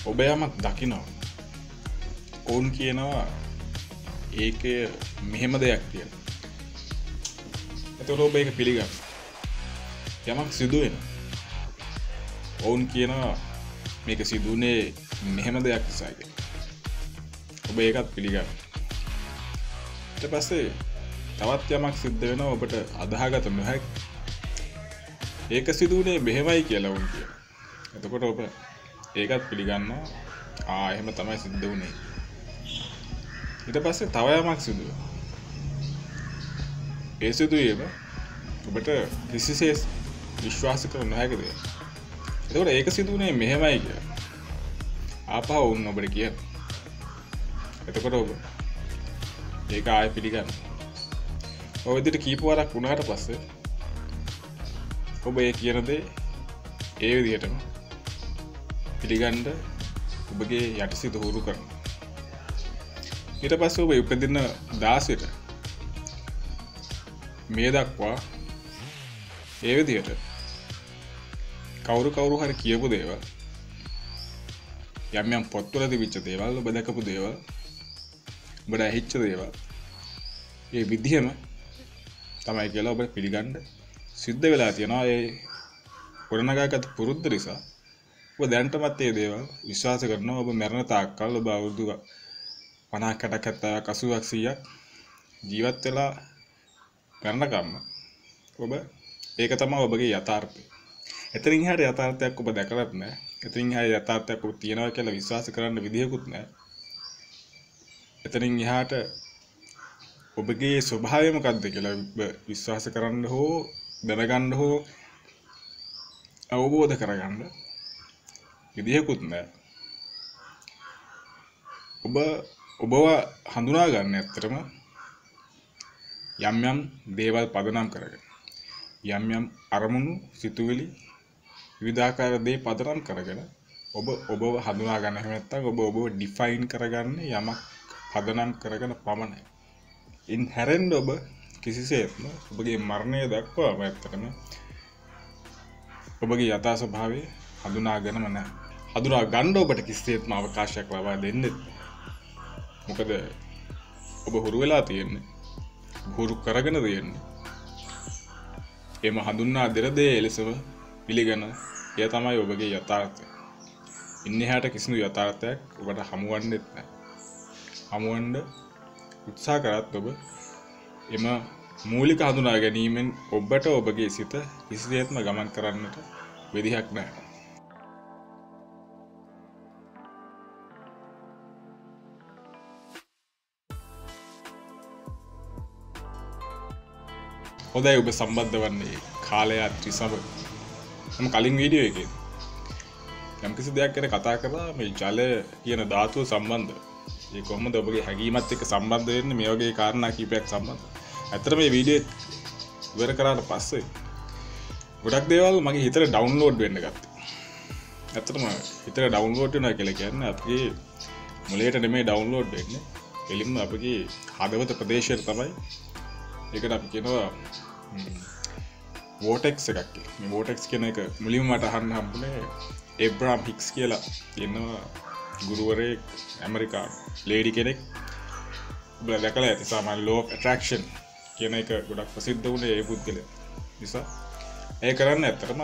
ඔබ යමක් දකිනවා. ඔවුන් කියනවා ඒකේ මෙහෙම දෙයක් කියලා. එතකොට ඔබ ඒක පිළිගන්න. යමක් සිදු වෙනවා. ඔවුන් කියනවා මේක සිදුුනේ මෙහෙම දෙයක් නිසා කියලා. ඔබ ඒකත් පිළිගන්න. ඊට පස්සේ තවත් යමක් සිද්ධ වෙනවා ඔබට අදාහගත නොහැකි. ඒක සිදුුනේ මෙහෙමයි කියලා වුන් කියනවා. එතකොට ඔබ ඒකත් පිළිගන්නවා. එහෙම තමයි සිද්ධ වුනේ. ඊට පස්සේ තව යමක් සිදු වෙනවා. ඒ සිදුවීම ඔබට කිසිසේත් විශ්වාස කර නොහැකි දෙයක්. එතකොට ඒක සිදුුනේ මෙහෙමයි කියලා. ආපහු වුන් ඔබට කියනවා. එතකොට ඔබ ඒක ආයෙ පිළිගන්න. ඔය විදිහට කීප වරක් වුණාට පස්සේ ඔබ ඒ කියන දේ ඒ විදිහටම පිළිගන්න ඔබගේ යටිසිත හුරු කරනවා. ඊට පස්සේ ඔබ උපදින දාසෙට මේ දක්වා ඒ විදිහට කවුරු හරි කියපු දේවල් යම් පොත්වල තිබිච්ච දේවල් ඔබ දැකපු දේවල් ඔබට ඇහිච්ච දේවල් ඒ විදිහම තමයි කියලා ඔබ පිළිගන්න සිද්ධ වෙලා තියෙනවා. ඒ ගොඩනගාගත් පුරුද්ද නිසා ඔබ දැනටමත් මේ දේවල් විශ්වාස කරනවා. ඔබ මරණ තාක්කල් ඔබ අවුරුදු 50කට 70ක් 80ක් 100ක් ජීවත් වෙලා කරනකම් ඔබ ඒක තමයි ඔබගේ යථාර්ථය. එතනින් එහාට යථාර්ථයක් ඔබ දැකලත් නැහැ. එතනින් එහාට යථාර්ථයක් ඔබ තියනවා කියලා විශ්වාස කරන්න විදියකුත් නැහැ. එතනින් එහාට ඔබගේ ස්වභාවය මොකක්ද කියලා විශ්වාස කරන්න හෝ දැනගන්න හෝ අවබෝධ කරගන්න විදියකුත් නැහැ. ඔබව හඳුනා ගන්න ඇත්තටම යම් දේවල් පදනම් කරගෙන යම් අරමුණු සිතුවිලි විවිධාකාර දේ පදනම් කරගෙන ඔබව හඳුනා ගන්න. එහෙම නැත්නම් ඔබව ඩිෆයින් කරගන්න යමක් පදනම් කරගෙන පමණයි. ඉන් හැරෙන්න ඔබ කිසිසේත්ම ඔබගේ මරණය දක්වාම ඇත්තටම ඔබගේ යථා ස්වභාවය හඳුනාගෙනම නැහැ. හඳුනා ගන්න ඔබට කිසිසේත්ම අවකාශයක් ලබා දෙන්නේ නැහැ. මොකද ඔබ හුරු වෙලා තියෙන්නේ, හුරු කරගෙන තියෙන්නේ එම හඳුන්වා දෙන දේ එලෙසම පිළිගන්න. එය තමයි ඔබගේ යථාර්ථය. ඉන්නේ හැට කිසිදු යථාර්ථයක් ඔබට හමුවන්නේත් නැහැ. හමුවන්න උත්සාහ කරත් ඔබ එම මූලික හඳුනා ගැනීමෙන් ඔබට ඔබගේ සිත කිසිසේත්ම ගමන් කරන්නට විදිහක් නැහැ. හොඳයි ඔබ සම්බන්ධ වන්නේ කාලයාත්‍රි සමග. මම කලින් වීඩියෝ එකේ යම්කිසි දෙයක් ගැන කතා කරා මේ ජලය කියන ධාතුව සම්බන්ධව. ඒ කොහොමද ඔබගේ හැඟීමත් එක්ක සම්බන්ධ වෙන්නේ මේ වගේ කාරණා කීපයක් සම්බන්ධව. ඇත්තට මේ වීඩියෝ ඉවර කරාට පස්සේ ගොඩක් දේවල් මගේ හිතට ඩවුන්ලෝඩ් වෙන්න ගත්තා. ඇත්තටම හිතට ඩවුන්ලෝඩ් වෙනවා කියලා කියන්නේ අපේ මොළයට නෙමෙයි ඩවුන්ලෝඩ් වෙන්නේ. එළින්ම අපගේ හදවත ප්‍රදේශයට තමයි. ඒකට අපි කියනවා වෝටෙක්ස් එකක් කියලා. මේ වෝටෙක්ස් කියන එක මුලින්ම මට අහන්න හම්බුනේ ඒබ්‍රහම් හික්ස් කියලා ඉන්නවා ගුරුවරයෙක් ඇමරිකානු ලේඩි කෙනෙක්. ඔබලා දැකලා ඇති සාමාන්‍ය law of attraction කියන එක ගොඩක් ප්‍රසිද්ධ වුණේ ඒ පුද්ගලයා නිසා. ඒ කරන්නේ ඇත්තටම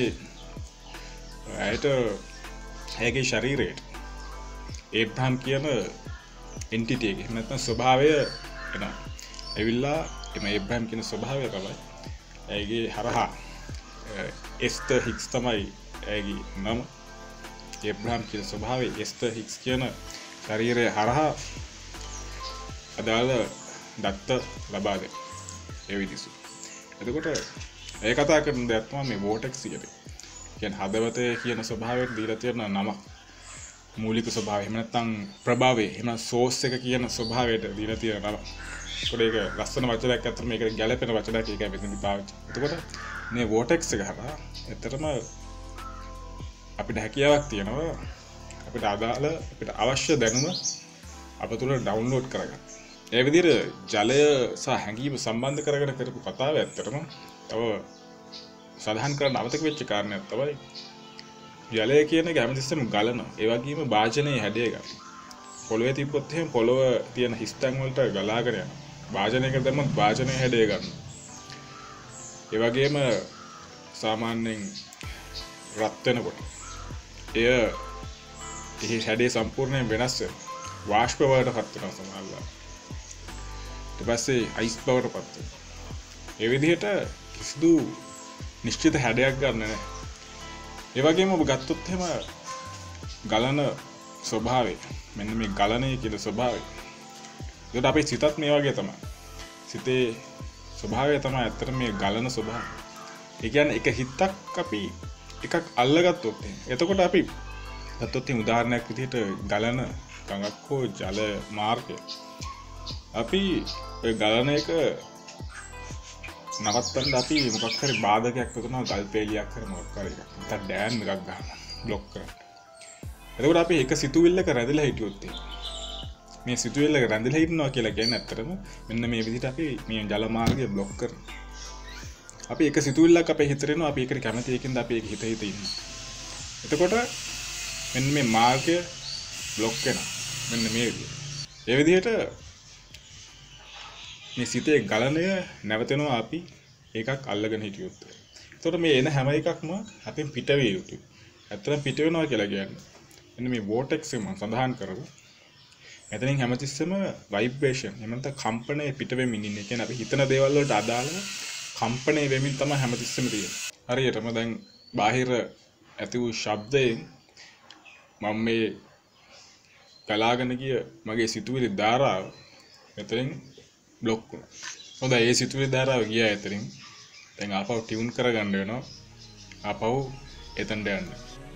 ඇයගේ ශරීරයට ඒබ්‍රහම් කියන එන්ටිටි එක නැත්නම් ස්වභාවය එනවා. ඇවිල්ලා එම ඒබ්‍රහම් කියන ස්වභාවය තමයි ඇයගේ හරහා එස්තර් හික්ස් තමයි ඇයගේ නම. ඒබ්‍රහම් කියන ස්වභාවය එස්තර් හික්ස් කියන ශරීරය හරහා අදාළ දත්ත ලබා දෙන ඒ විදිහට. එතකොට ඒ කතා කරන දෙයක් තමයි මේ වෝටෙක්ස් කියන්නේ. කියන්නේ හදවතේ කියන ස්වභාවයෙන් දීලා තියෙන නම. මූලික ස්වභාවය. එහෙම නැත්නම් ප්‍රභාවය. එහෙම සෝස් එක කියන ස්වභාවයට දීලා තියෙන නම. ඒක ලස්සන වචනයක් අතර මේකට ගැළපෙන වචනයක් ඒකයි මෙතනදි පාවිච්චි. එතකොට මේ වෝටෙක්ස් එක හරහා ඇත්තටම අපිට හැකියාවක් තියෙනවා අපිට අදාළ අපිට අවශ්‍ය දැනුම අප තුළ ඩවුන්ලෝඩ් කරගන්න. ඒ විදිහට ජලය සහ හැඟීම සම්බන්ධ කරගෙන කරපු කතාව ඇත්තටම තව සඳහන් කරන්න අමතක වෙච්ච කාරණයක් තමයි ජලය කියන එක හැමතිස්සෙම ගලනවා. ඒ වගේම වාජනයේ හැඩය ගන්න. පොළවේ තිබ්බොත් එහෙම පොළව තියෙන හිස්තැන් වලට ගලාගෙන යනවා. වාජනයක දැම්මොත් වාජනයේ හැඩය ගන්නවා. ඒ වගේම සාමාන්‍යයෙන් රත් වෙනකොට එහි හැඩය සම්පූර්ණයෙන් වෙනස් වෙනවා. වාෂ්ප බවට පත් වෙනවා සමහරවිට. ඊට පස්සේ අයිස් බවට පත් වෙනවා. ඒ විදිහට කිසිදු නිශ්චිත හැඩයක් ගන්න නැහැ. ඒ වගේම ඔබ ගත්තොත් එහෙම ගලන ස්වභාවය මෙන්න මේ ගලණය කියන ස්වභාවය. ඒකට අපේ සිතත් මේ වගේ තමයි. සිතේ ස්වභාවය තමයි ඇත්තට මේ ගලන ස්වභාවය. ඒ කියන්නේ එක හිතක් අපි එකක් අල්ලගත්තොත් එතකොට අපි ගත්තොත් උදාහරණයක් විදිහට ගලන ගඟක් හෝ ජල මාර්ගය අපි ඒ ගලන එක නවත්තන්න අපි මොකක් හරි බාධකයක් වතුනවා ගල් පෙළියක් හරි මොකක් හරි එකක්. නැත්නම් ඩෑම් එකක් ගන්නවා બ્લોක් කරන්න. එතකොට අපි එක සිතුවිල්ලක රැඳිලා හිටියොත් මේ සිතුවිල්ලක රැඳිලා හිටිනවා කියලා කියන්නේ ඇත්තටම මෙන්න මේ විදිහට අපි මේ ජල මාර්ගය બ્લોක් කරනවා. අපි එක සිතුවිල්ලක් අපේ හිතේ එනවා අපි ඒකට කැමති එකකින්ද අපි ඒක හිත ඉන්නවා. එතකොට මෙන්න මේ මාර්ගය બ્લોක් වෙනවා. මෙන්න මේ විදිහට. ඒ විදිහට මේ සිතේ ගලණය නැවතෙනවා අපි ඒකක් අල්ලගෙන හිටියොත්. එතකොට මේ එන හැම එකක්ම අපෙන් පිට විය යුතුයි. ඇත්තටම පිට වෙනවා කියලා කියන්නේ මෙන්න මේ වෝටෙක්ස් එක මම සඳහන් කරමු. මෙතනින් හැමතිස්සෙම ভাইබ්‍රේෂන් එහෙම නැත්නම් කම්පනය පිට වෙමින් ඉන්නේ. කියන්නේ අපි හිතන දේවල් වලට අදාළව කම්පණය වෙමින් තමයි හැමතිස්සෙම තියෙන්නේ. හරියටම දැන් බාහිර ඇති වූ ශබ්දයෙන් මම මේ ගලාගෙන ගිය මගේ සිතුවිලි ධාරාව මෙතනින් બ્લોක් වුණා. හොඳයි ඒ සිතුවිලි ධාරාව ගියා එතනින්. දැන් ආපහු ටියුන් කරගන්න වෙනවා. ආපහු එතනට යන්න.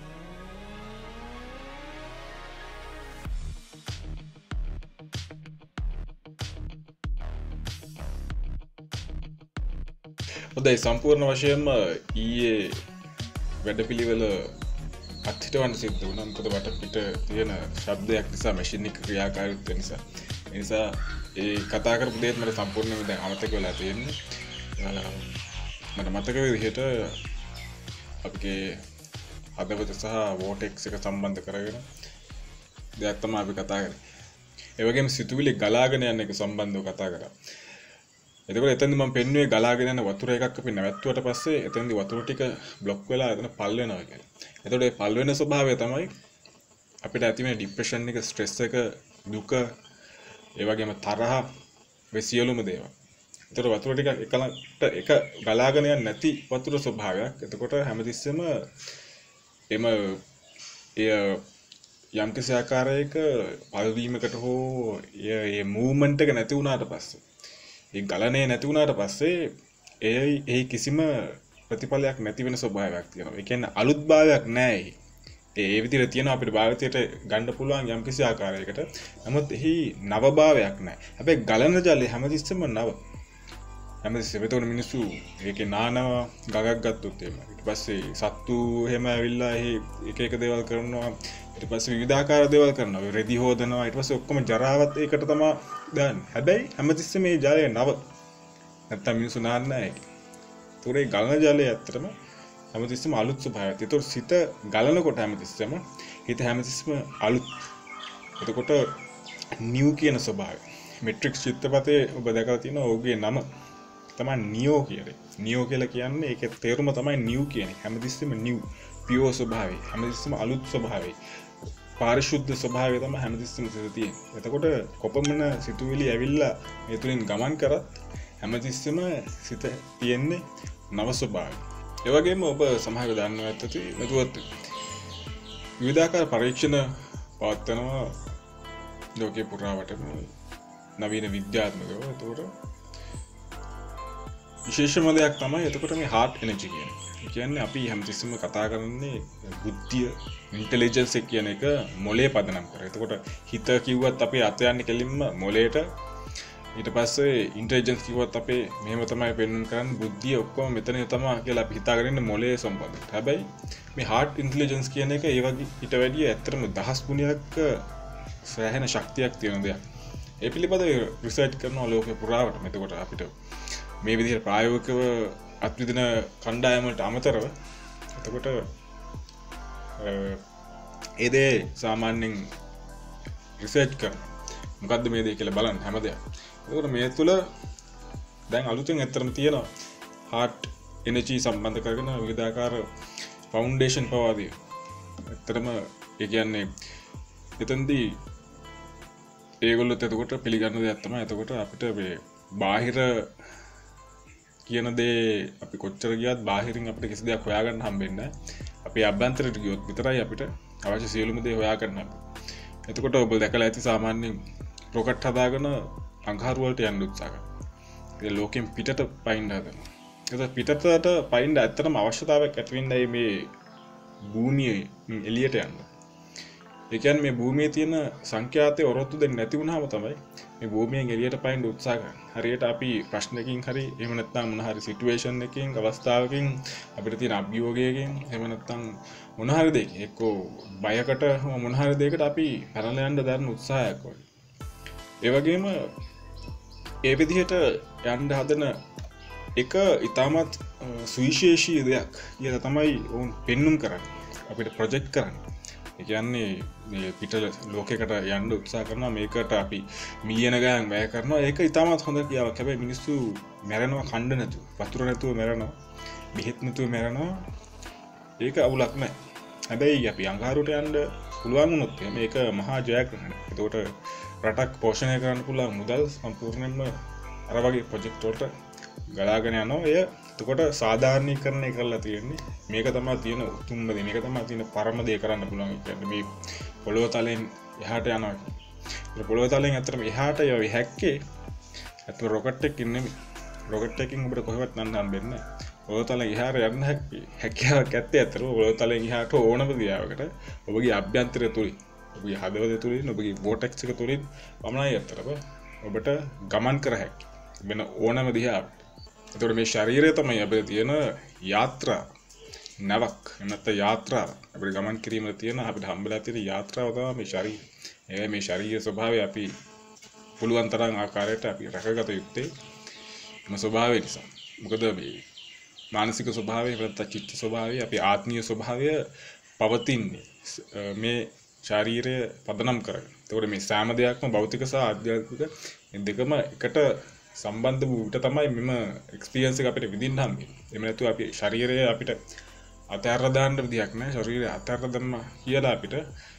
හොඳයි සම්පූර්ණ වශයෙන්ම ඊයේ වැඩපිළිවෙල අත්හිටවන්න සිද්ධ වුණා. මොකද වටපිට තියෙන ශබ්දයක් නිසා මැෂින් එක ක්‍රියාකාරීත්වය නිසා. ඒ නිසා ඒ කතා කරපු දේත් මට සම්පූර්ණයෙන්ම දැන් අමතක වෙලා තියෙන්නේ. මට මතක විදිහට අපේ හදවත සහ වෝටෙක්ස් එක සම්බන්ධ කරගෙන දෙයක් තමයි අපි කතා කරන්නේ. ඒ වගේම සිතුවිලි ගලාගෙන යන එක සම්බන්ධව කතා කරා. එතකොට එතනදී මම පෙන්නුවේ ගලාගෙන යන වතුර එකක් අපි නැවැත්තුවට පස්සේ එතනදී වතුර ටික බ්ලොක් වෙලා එතන පල් වෙනවා කියලා. එතකොට මේ පල් වෙන ස්වභාවය තමයි අපිට ඇති වෙන ડિප්‍රෙෂන් එක, ස්ට්‍රෙස් එක, දුක, ඒ වගේම තරහ, මේ සියලුම දේවල්. එතකොට වතුර ටික එක ගලාගෙන යන්නේ නැති වතුර ස්වභාවයක්. එතකොට හැමතිස්සෙම එම යම්කිසි ආකාරයක පල්වීමකට හෝ ඒ මූවමන්ට් එක නැති වුණාට පස්සේ ඒ ගලණය නැති වුණාට පස්සේ ඒ කිසිම ප්‍රතිඵලයක් නැති වෙන ස්වභාවයක් තියෙනවා. ඒ කියන්නේ අලුත්භාවයක් නැහැ. ඒ විදිහට තියෙනවා අපිට භාවිතයට ගන්න පුළුවන් යම්කිසි ආකාරයකට. නමුත් එහි නවභාවයක් නැහැ. හැබැයි ගලන ජලය හැමතිස්සෙම නව. හැමතිස්සෙම ඒතකොට මිනිස්සු ඒකේ නානවා ගගක් ගත්තොත් එහෙම. ඊට පස්සේ සත්තු එහෙම ඇවිල්ලා එක එක දේවල් කරනවා. ඊට පස්සේ විවිධාකාර දේවල් කරනවා. රෙදි හොදනවා. ඊට පස්සේ ඔක්කොම ජරාවත් ඒකට තමයි දාන්නේ. හැබැයි හැමතිස්සෙම මේ ජලය නව. නැත්තම් මිනිස්සු නාන්නේ නැහැ. ඒතකොට ඒ ගලන ජලය ඇත්තටම හැමතිස්සෙම අලුත් ස්වභාවයක්. ඒතකොට සිත ගලනකොට හැමතිස්සෙම හිත හැමතිස්සෙම අලුත්. එතකොට නිව් කියන ස්වභාවය. මෙට්‍රික්ස් චිත්‍රපටයේ ඔබ දැකලා තියෙනවා ඔහුගේ නම තමයි නියෝ කියන්නේ. නියෝ කියලා කියන්නේ ඒකේ තේරුම තමයි නිව් කියන්නේ. හැමතිස්සෙම නිව්, පියෝ ස්වභාවය. හැමතිස්සෙම අලුත් ස්වභාවය. පාරිශුද්ධ ස්වභාවය තමයි හැමතිස්සෙම සිත තියෙන්නේ. එතකොට කොපමණ සිතුවිලි ඇවිල්ලා මේ තුලින් ගමන් කරත් හැමතිස්සෙම සිත තියෙන්නේ නව ස්වභාවය. ඒ වගේම ඔබ සමහරව දන්නවා ඇත්තටි මෙතුවත් විවිධාකාර පරීක්ෂණ පවත්වනවා ලෝකේ පුරාවටම නවීන විද්‍යාත්මකව. එතකොට විශේෂම දෙයක් තමයි එතකොට මේ හાર્ට් එනර්ජි කියන්නේ. ඒ කියන්නේ අපි හැමතිස්සෙම කතා කරන්නේ බුද්ධිය, ඉන්ටෙලිජන්ස් එක කියන එක මොලේ පදනම් කරලා. එතකොට හිත කිව්වත් අපි අත යන්නේ කෙලින්ම මොලේට. ඊට පස්සේ ඉන්ටෙලිජන්ස් කිව්වත් අපේ මෙහෙම තමයි පෙන්වන්න කරන්නේ බුද්ධිය ඔක්කොම මෙතන තමයි කියලා අපි හිතාගෙන ඉන්නේ මොලේ සම්බන්ධව. හැබැයි මේ හાર્ට් ඉන්ටෙලිජන්ස් කියන එක ඒ වගේ ඊට වැඩිය ඇත්තටම දහස් ගුණයක් සෑහෙන ශක්තියක් තියෙන දෙයක්. ඒ පිළිබඳව රිසර්ච් කරනවා ලෝකේ පුරාවට. එතකොට අපිට මේ විදිහට ප්‍රායෝගිකව අත්විදින කණ්ඩායම් වලට අමතරව එතකොට ඒ දේ සාමාන්‍යයෙන් රිසර්ච් කරනවා. මොකද්ද මේ දේ කියලා බලන්න හැම දෙයක්. ඒකට මේ තුල දැන් අලුතෙන් ඇත්තටම තියෙනවා heart energy සම්බන්ධ කරගෙන විවිධාකාර ෆවුන්ඩේෂන් පවාදී. ඇත්තටම ඒ කියන්නේ එතෙන්දී ඒගොල්ලොත් එතකොට පිළිගන්න දෙයක් තමයි. එතකොට අපිට මේ බාහිර කියන දේ අපි කොච්චර ගියත් බාහිරින් අපිට කිසි දෙයක් හොයාගන්න හම්බෙන්නේ නැහැ. අපි අභ්‍යන්තරයට ගියොත් විතරයි අපිට අවශ්‍ය සියලුම දේ හොයාගන්න හම්බෙන්නේ. එතකොට ඔබ දැකලා ඇති සාමාන්‍යයෙන් රොකට් හදාගෙන අඟහරු වලට යන්න උත්සාහ කරනවා. ඒ ලෝකෙන් පිටට පයින්න හදනවා. ඒක පිටතට පයින්න ඇත්තටම අවශ්‍යතාවයක් ඇති වෙන්නේ මේ භූමියේ එළියට යන්න. ඒ කියන්නේ මේ භූමියේ තියෙන සංඛ්‍යාතයේ ඔරොත්තු දෙන්නේ නැති වුනහම තමයි මේ භූමියෙන් එළියට පයින්න උත්සාහ කරන්නේ. හරියට අපි ප්‍රශ්නකින් හරි එහෙම නැත්නම් මොන හරි සිටුේෂන් එකකින් අවස්ථාවකින් අපිට තියෙන අභියෝගයකින් එහෙම නැත්නම් මොන හරි දෙයකින් එක්කෝ බයකට මොන හරි දෙයකට අපි පැනලා යන්න දරන උත්සාහයක් වගේ. ඒ වගේම ඒ විදිහට යන්න හදන එක ඊටමත් සුවිශේෂී දෙයක් කියලා තමයි වුන් පෙන්눔 කරන්නේ. අපිට ප්‍රොජෙක්ට් කරන්නේ. ඒ කියන්නේ මේ පිට ලෝකයකට යන්න උත්සාහ කරනවා මේකට අපි මිලියන ගණන් වැය කරනවා. ඒක ඊටමත් හොඳ කියාවක්. හැබැයි මිනිස්සු මැරෙනවා කණ්ඩ නැතුව, වතුර නැතුව මැරෙනවා, බෙහෙත් නැතුව මැරෙනවා. ඒක අවුලක් නැහැ. හැබැයි අපි අඟහරුවට යන්න පුළුවන් වුණොත් මේක මහා ජයග්‍රහණයක්. ඒකට රටක් පෝෂණය කරන්න පුළුවන් මුදල් සම්පූර්ණයෙන්ම අර වගේ ප්‍රොජෙක්ට් වලට ගලාගෙන යනවා. එය එතකොට සාධාරණීකරණය කරලා තියෙන්නේ මේක තමයි තියෙන උතුම්ම දේ. මේක තමයි තියෙන පරම දේ කරන්න පුළුවන්. කියන්නේ මේ පොළොව තලෙන් එහාට යනවා. ඒ පොළොව තලෙන් ඇත්තටම එහාට යවි හැක්කේ ඇත්තට රොකට් එකකින් නෙමෙයි. රොකට් එකකින් ඔබට කොහෙවත් යන්න හම්බෙන්නේ නැහැ. පොළොව තලෙන් එහාට යන්න හැකියාවක් ඇත්තේ ඇත්තටම පොළොව තලෙන් එහාට ඕනම දියාවකට ඔබගේ අභ්‍යන්තරය තුලින් ඔබගේ හදවත තුලින් ඔබගේ වෝටෙක්ස් එක තුලින් පමණයි ඇත්තටම ඔබට ගමන් කර හැකි. වෙන ඕනම දිහාවක්. එතකොට මේ ශරීරය තමයි අපිට තියෙන යාත්‍රා නැවක්. නැත්නම් යාත්‍රාව. අපිට ගමන් කිරීමේ තියෙන අපිට හම්බෙලා තියෙන යාත්‍රාව තමයි මේ ශරීරය. ඒ මේ ශරීර ස්වභාවය අපි පුළුවන් තරම් ආකාරයට අපි රැකගත යුත්තේ මේ ස්වභාවය නිසා. මොකද මේ මානසික ස්වභාවය නැත්නම් චිත්ත ස්වභාවය අපි ආත්මීය ස්වභාවය පවතින්නේ මේ ශරීරය පදනම් කරගෙන. එතකොට මේ සෑම දෙයක්ම භෞතික සහ ආධ්‍යාත්මික මේ දෙකම එකට සම්බන්ධ වූ විට තමයි මෙම එක්ස්පීරියන්ස් එක අපිට විඳින්න හම්බෙන්නේ. එහෙම නැතුව අපි ශරීරය අපිට අතහැරලා දාන්න විදියක් නැහැ. ශරීරය අතහැරලා දැම්ම කියලා අපිට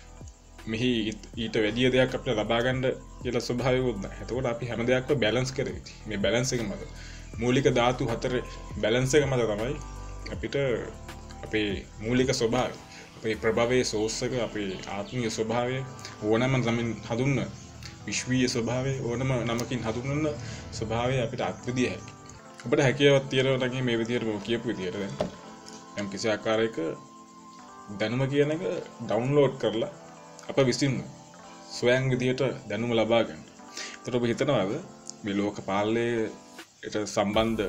මෙහි ඊට වැඩි දෙයක් අපිට ලබා ගන්න කියලා ස්වභාවයකුත් නැහැ. එතකොට අපි හැම දෙයක්ම බැලන්ස් කරේ. මේ බැලන්ස් එක මත මූලික ධාතු හතරේ බැලන්ස් එක මත තමයි අපිට අපේ මූලික ස්වභාවය, අපේ ප්‍රභවයේ සෝස් එක, අපේ ආත්මීය ස්වභාවය ඕනෑම නමින් හඳුන්වන විශ්වීය ස්වභාවය ඕනම නමකින් හඳුන්වන ස්වභාවය අපිට අත්විදිය හැකියි. ඔබට හැකියාවක් තියෙනවා නම් මේ විදිහට මම කියපු විදිහට දැන් යම් කිසි ආකාරයක දැනුම කියන එක ඩවුන්ලෝඩ් කරලා අප විසින් ස්වයං විදිහට දැනුම ලබා ගන්න. එතකොට ඔබ හිතනවාද මේ ලෝක පාලනයට සම්බන්ධ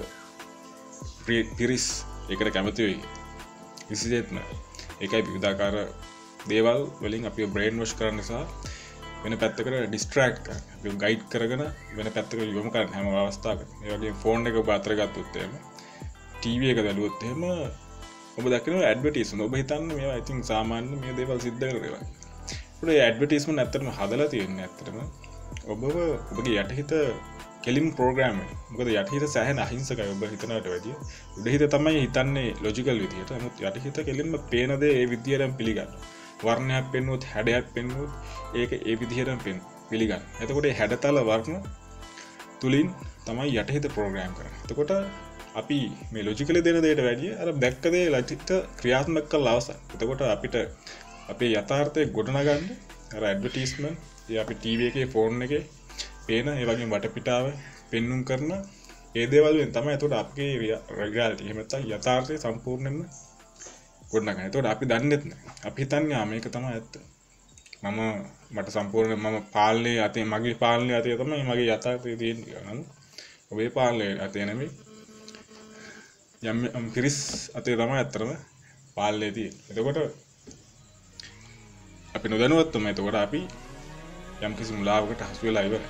පිරිස් ඒකට කැමති වෙයි? විශේෂයෙන්ම ඒකයි විවිධාකාර දේවල් වලින් අපිව බ්‍රේන් වොෂ් කරන්න නිසා වෙන පැත්තකට ඩිස්ට්‍රැක්ට් කරන, අපිව ගයිඩ් කරගෙන වෙන පැත්තකට යොමු කරන හැම අවස්ථාවකම. ඒ වගේම ෆෝන් එක ඔබ අතර ගත්තොත් එහෙම, ටීවී එක දැලුවොත් එහෙම ඔබ දකිනවා ඇඩ්වර්ටයිස්මන්ට්. ඔබ හිතන්නේ මේවා ඉතින් සාමාන්‍ය මේ දේවල් සිද්ධ කරන දේවල්. ඒකට ඒ ඇඩ්වර්ටයිස්මන්ට් ඇත්තටම හදලා තියෙන්නේ ඇත්තටම ඔබව ඔබගේ යටිහිත කෙලින් ප්‍රෝග්‍රෑම් එක. මොකද යටිහිත සෑහෙන අහිංසකයි ඔබ හිතනවට වැඩිය. උඩහිත තමයි හිතන්නේ ලොජිකල් විදියට. නමුත් යටිහිත කෙලින්ම පේන දේ ඒ විදියටම පිළිගන්නවා. වර්ණයක් පෙන්වුවොත්, හැඩයක් පෙන්වුවොත් ඒක ඒ විදිහටම පිළිගන්න. එතකොට මේ හැඩතල වර්ණ තුලින් තමයි යටිහිත ප්‍රෝග්‍රෑම් කරන්නේ. එතකොට අපි මේ ලොජිකලි දෙන දෙයට වැඩිය අර දැක්ක දේ ලටිට ක්‍රියාත්මක කරලා අවසන්. එතකොට අපිට අපේ යථාර්ථය ගොඩනගන්න අර ඇඩ්වර්ටයිස්මන්ට්, ඒ අපි ටීවී එකේ, ෆෝන් එකේ පේන ඒ වගේම වටපිටාව පෙන්눔 කරන ඒ දේවල් වලින් තමයි එතකොට අපේ රියැලිටි එහෙම නැත්නම් යථාර්ථය සම්පූර්ණයෙන්ම ගොඩනගන්නේ. එතකොට අපි දන්නේත් නැහැ. අපි හිතන්නේ මේක තමයි ඇත්ත. මට සම්පූර්ණයෙන් මම පාලනයේ අතේ, මගේ පාලනයේ අතේ තමයි මගේ යථාර්ථය තියෙන්නේ කියලා. නමුත් ඔබේ පාලනයේ අතේ නෙමෙයි. යම් පිරිස් අතේ තමයි ඇත්තටම පාලනය තියෙන්නේ. එතකොට අපි නොදැනුවත්වම එතකොට අපි යම් කිසි මුලාවකට හසු වෙලා ඉවරයි.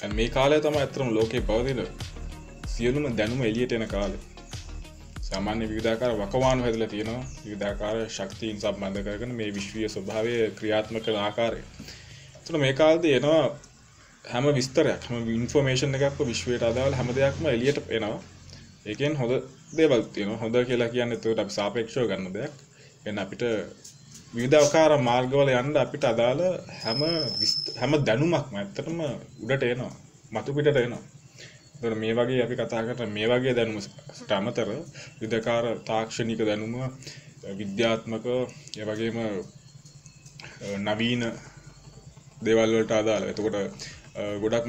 මේ කාලය තමයි ඇත්තටම ලෝකේ පවතින සියලුම දැනුම එළියට එන කාලය. සාමාන්‍ය විවිධාකාර වකවානු හැදලා තියෙනවා. විවිධාකාර ශක්තියින් සම්බන්ධ කරගෙන මේ විශ්වීය ස්වභාවය ක්‍රියාත්මක කරන ආකාරය. එතන මේ කාලේදී එනවා හැම විස්තරයක්, හැම ඉන්ෆර්මේෂන් එකක්ම විශ්වයට අදාළ හැම දෙයක්ම එළියට එනවා. ඒකෙන් හොඳ දේවල් තියෙනවා. හොඳ කියලා කියන්නේ ඒකට අපි සාපේක්ෂව ගන්න දෙයක්. එන්න අපිට විවිධාකාර මාර්ගවල යන්න අපිට අදාළ හැම දැනුමක්ම ඇත්තටම උඩට එනවා. මතු පිටට එනවා. ඒතකොට මේ වගේ අපි කතා කරන මේ වගේ දැනුමට අමතර විවිධාකාර තාක්ෂණික දැනුම, විද්‍යාත්මක, ඒ වගේම නවීන දේවල් වලට අදාළ. එතකොට ගොඩක්ම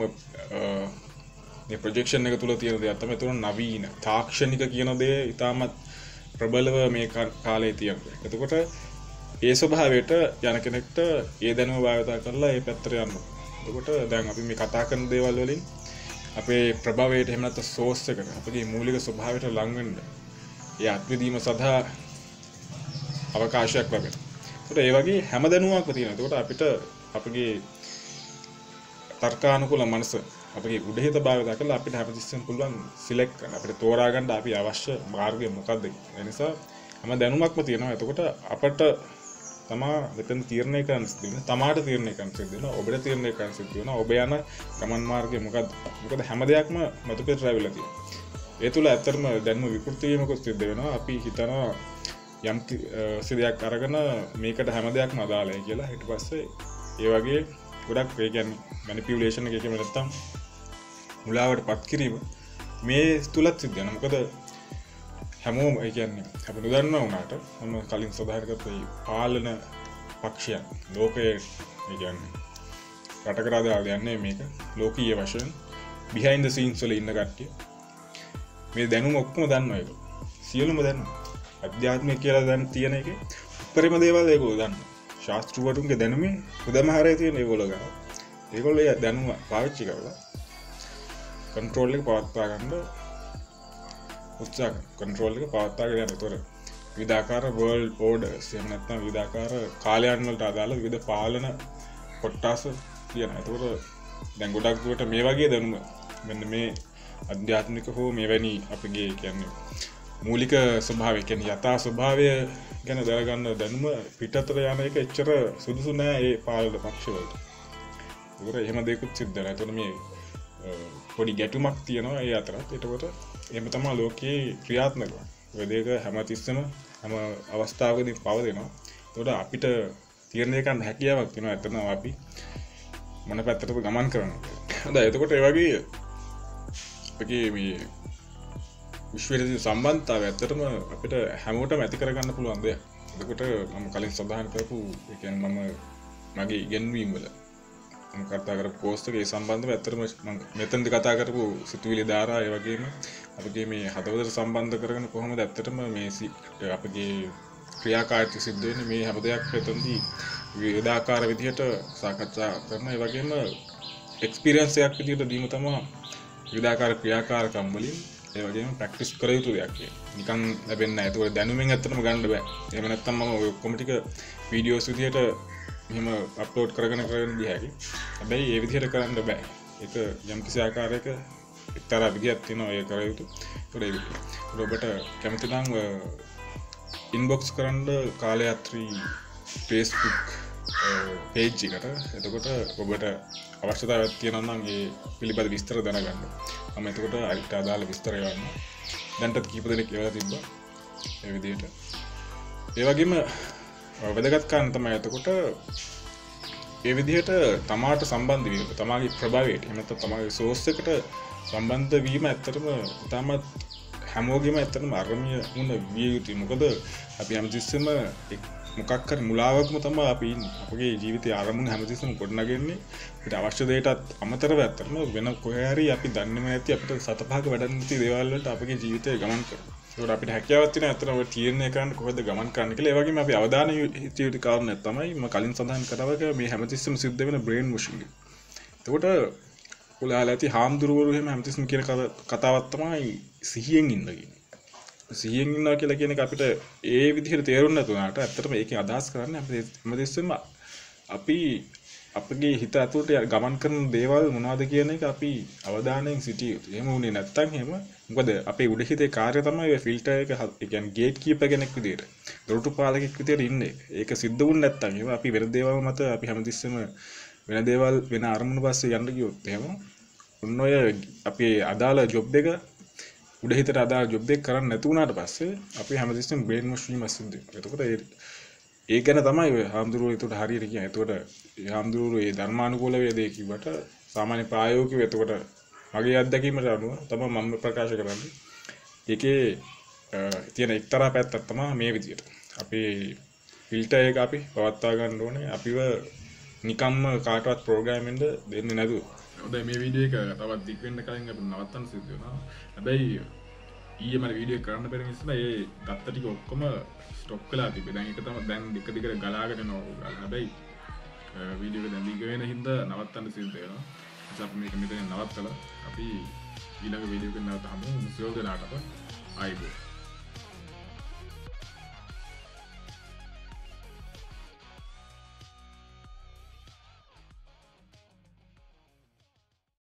මේ ප්‍රොජෙක්ෂන් එක තුල තියෙන දේ තමයි ඒතකොට නවීන තාක්ෂණික කියන දේ ඉතාමත් ප්‍රබලව මේ කාලේ තියෙනවා. එතකොට ඒ ස්වභාවයට යන කෙනෙක්ට ඒ දැනුම භාවිතා කරලා ඒ පැත්තට යන්න. එතකොට දැන් අපි මේ කතා කරන දේවල් වලින් අපේ ප්‍රභවයට එහෙම නැත්නම් සෝස් එකට අපේ මූලික ස්වභාවයට ලං වෙන්න ඒ අත්විදීම සඳහා අවකාශයක් ලැබෙනවා. ඒකට ඒ වගේ හැම දැනුමක්ම තියෙනවා. ඒකට අපිට අපගේ තර්කානුකූල මනස අපගේ උඩහිත භාවිතා කරලා අපිට හැමතිස්සෙම පුළුවන් සිලෙක්ට් කරන්න. අපිට තෝරා ගන්න අපි අවශ්‍ය මාර්ගය මොකක්ද. ඒ නිසා හැම දැනුමක්ම තියෙනවා. එතකොට අපට තමා මෙතන තීරණය කරන්න සිද්ධ වෙනවා. තමාට තීරණය කරන්න සිද්ධ වෙනවා. ඔබට තීරණය කරන්න සිද්ධ වෙනවා. ඔබ යන ගමන් මාර්ගය මොකක්ද? මොකද හැම දෙයක්ම මතු පිට රැවිලා තියෙනවා. ඒ තුල ඇත්තටම දැනුම විකෘති වීමකුත් සිද්ධ වෙනවා. අපි හිතනවා යම් සිදයක් අරගෙන මේකට හැම දෙයක්ම අදාළයි කියලා. ඊට පස්සේ ඒ වගේ ගොඩක් ඒ කියන්නේ මැනිපියුලේෂන් එක කියම නැත්තම් මුලාවටපත් කිරීම මේ තුලත් සිද්ධ වෙනවා. මොකද හැමෝම ඒ කියන්නේ අපි නොදන්නා වුණාට මම කලින් සදාහර කරපු පාලන පක්ෂයන් ලෝකයේ ඒ කියන්නේ රටකට අදාළ යන්නේ මේක ලෝකීය වශයෙන් behind the scenes වල ඉන්න කට්ටිය මේ දැනුම ඔක්කොම දන්නවා ඒක. සියලුම දැනුම අධ්‍යාත්මික කියලා දැන් තියෙන එකේ උපරිම දේවල් ඒගොල්ලෝ දන්නවා. ශාස්ත්‍රවරුන්ගේ දැනුමේ උදමහරේ තියෙන ඒගොල්ලෝ ගාව. ඒගොල්ලෝ ඒ දැනුම පාවිච්චි කරලා කන්ට්‍රෝල් එක පවත්වා ගන්න උත්සාහ කන්ට්‍රෝල් එක පවත්වාගෙන යන. ඒතොර විවිධාකාර වර්ල්ඩ් ඕඩර්ස් එහෙම නැත්නම් විවිධාකාර කාලයන් වලට අදාළ විවිධ පාලන කොටස් තියෙනවා. ඒතොර දැන් ගොඩක් දුරට මේ වගේ දැනුම මෙන්න මේ අධ්‍යාත්මික හෝ මෙවැනි අපගේ කියන්නේ මූලික ස්වභාවය කියන්නේ යථා ස්වභාවය ගැන දැනගන්න දැනුම පිටතට යන එක එච්චර සුදුසු නෑ ඒ පාලන පක්ෂවලට. ඒතොර එහෙම දෙයක්ත් සිද්ධ වෙනවා. ඒතොර මේ පොඩි ගැටුමක් තියෙනවා ඒ අතරත්. ඒකකොට එහෙම තමයි ලෝකයේ ක්‍රියාත්මක වෙන්නේ. ඔය දෙක හැමතිස්සෙම හැම අවස්ථාවකදී පවතිනවා. ඒකට අපිට තීරණය කරන්න හැකියාවක් තියෙනවා. එතන අපි මොන පැත්තටද ගමන් කරන්නේ. හොඳයි. එතකොට ඒ වගේ අපේ මේ විශ්වවිද්‍යාලයේ සම්බන්ධතාවය ඇත්තටම අපිට හැමෝටම ඇති කරගන්න පුළුවන් දෙයක්. එතකොට මම කලින් සඳහන් කරපු ඒ කියන්නේ මම මගේ ඉගෙනීම් වල මම කතා කරපු කෝස් එකේ සම්බන්ධව ඇත්තටම මම මෙතනදී කතා කරපු සිතුවිලි ධාරා ඒ වගේම අපගේ මේ හදවතට සම්බන්ධ කරගෙන කොහොමද ඇත්තටම මේ අපගේ ක්‍රියාකාරීත්වය සිද්ධ වෙන්නේ මේ හැම දෙයක් මෙතනදී විවිධාකාර විදිහට සාකච්ඡා කරන ඒ වගේම එක්ස්පීරියන්ස් එකක් විදිහට දීම තමයි විවිධාකාර ක්‍රියාකාරකම් වලින් ඒ වගේම ප්‍රැක්ටිස් කර යුතු දෙයක් කියන්නේ. නිකන් ලැබෙන්නේ නැහැ. ඒක දැනුමින් ඇත්තටම ගන්න බෑ. එහෙම නැත්නම් මම ඔය ඔක්කොම ටික වීඩියෝස් විදිහට මෙහෙම අප්ලෝඩ් කරගෙන ගිය හැකි. හැබැයි ඒ විදිහට කරන්න බෑ. ඒක යම් කිසි ආකාරයක එක්තරා විදියක් තියෙනවා ඒ කර යුතු. ඒක ඔබට කැමති නම් ඉන්බොක්ස් කරන්න කාලයාත්‍රී Facebook page එකට. එතකොට ඔබට අවශ්‍යතාවයක් තියෙනවා නම් ඒ පිළිබඳ විස්තර දැනගන්න. මම එතකොට අයිට අදාළ විස්තර යවන්න. දැන්ටත් කීප දෙනෙක් කියලා තිබ්බා. ඒ විදිහට. ඒ වගේම වැදගත් කාරණා තමයි එතකොට ඒ විදිහට තමාට සම්බන්ධ වීම, තමාගේ ප්‍රභවයට, එහෙම නැත්නම් තමාගේ සෝස් එකට සම්බන්ධ වීම ඇත්තටම තාමත් හැමෝගෙම ඇත්තටම අරමිය වුණ විය යුතුයි. මොකද අපි හැමතිස්සෙම මොකක් හරි මුලාවකම තමයි අපි ඉන්නේ. අපගේ ජීවිතයේ ආරමුණ හැමතිස්සෙම ගොඩනගන්නේ අපිට අවශ්‍ය දෙයටත් අමතරව ඇත්තටම වෙන කොහේ හරි අපි දන්නේම නැති අපිට සත පහක වැඩක් නැති දේවල් වලට අපගේ ජීවිතය ගමන් කරනවා. ඒකට අපිට හැකියාවක් තියෙනවා ඇත්තටම ඔය තීරණය කරන්න කොහෙද ගමන් කරන්න කියලා. ඒ වගේම අපි අවධානය යොමු කාරණයක් තමයි මම කලින් සඳහන් කරා වගේ මේ හැමතිස්සෙම සිද්ධ වෙන බ්‍රේන් වොෂින් එක. එතකොට ඔයාලා ඇති හාමුදුරුවෝ එහෙම හැමතිස්සෙම කියන කතාවක් තමයි සිහියෙන් ඉන්න කියන්නේ. සිහියෙන් ඉන්නවා කියලා කියන එක අපිට ඒ විදිහට තේරුම් නැතුණාට ඇත්තටම ඒකෙන් අදහස් කරන්නේ අපි හැමතිස්සෙම අපි අපගේ හිත ඇතුළට ගමන් කරන දේවල් මොනවද කියන එක අපි අවධානයෙන් සිටිය යුතුයි. එහෙම වුණේ නැත්නම් එහෙම මොකද අපේ උඩහිතේ කාර්යය තමයි ඔය ෆිල්ටර් එක ඒ කියන්නේ ගේට් කීපර් කෙනෙක් විදියට දොරටු පාලකෙක් විදියට ඉන්නේ. ඒක සිද්ධ වුණ නැත්නම් එහෙම අපි වෙන දේවල් මත අපි හැමතිස්සෙම වෙන දේවල් වෙන අරමුණු පස්සේ යන්න ගියොත් එහෙම ඔන්න ඔය අපේ අදාළ ජොබ් එක උඩහිතට අදාළ ජොබ් එක කරන්න නැති වුණාට පස්සේ අපි හැමතිස්සෙම බ්‍රේන් වොෂ් වීම සිද්ධ වෙනවා. එතකොට ඒ ගැන තමයි ඔය හාමුදුරුවෝ ඒකට හරියට කියන්නේ. එතකොට ඒ හාමුදුරුවෝ ඒ ධර්මානුකූල වේදේ කිව්වට සාමාන්‍ය ප්‍රායෝගිකව එතකොට මගේ අත්දැකීමට අනුව තමයි මම ප්‍රකාශ කරන්නේ. ඒකේ තියෙන එක්තරා පැත්තක් තමයි මේ විදියට. අපේ ෆිල්ටර් එක අපි පවත්වා ගන්න ඕනේ. අපිව නිකම්ම කාටවත් ප්‍රෝග්‍රෑමින්ද දෙන්නේ නැතුව. හොඳයි මේ වීඩියෝ එක තවත් දික් වෙන්න කලින් අපි නවත්තන්න සිද්ධ වෙනවා. හැබැයි ඊයේ මම වීඩියෝ කරන්න බැරි නිසා ඒ ගත්ත ටික ඔක්කොම ස්ටොප් කළා තිබේ. දැන් ඒක තමයි දැන් දිග දිගට ගලාගෙන යනවා. හැබැයි වීඩියෝ එක දැන් දිග වෙන හින්දා නවත්තන්න සිද්ධ වෙනවා. නිසා අපි මේක මෙතන නවත්තලා අපි ඊළඟ වීඩියෝ එකෙන් නැවත හමු. සියලු දෙනාටම ආයිබෝ.